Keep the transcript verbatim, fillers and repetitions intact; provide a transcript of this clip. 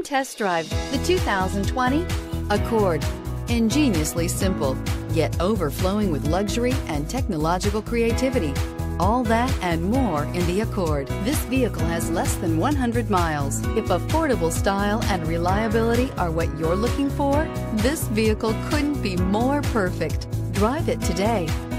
Come test drive the two thousand twenty Accord. Ingeniously simple, yet overflowing with luxury and technological creativity. All that and more in the Accord. This vehicle has less than one hundred miles. If affordable style and reliability are what you're looking for, this vehicle couldn't be more perfect. Drive it today.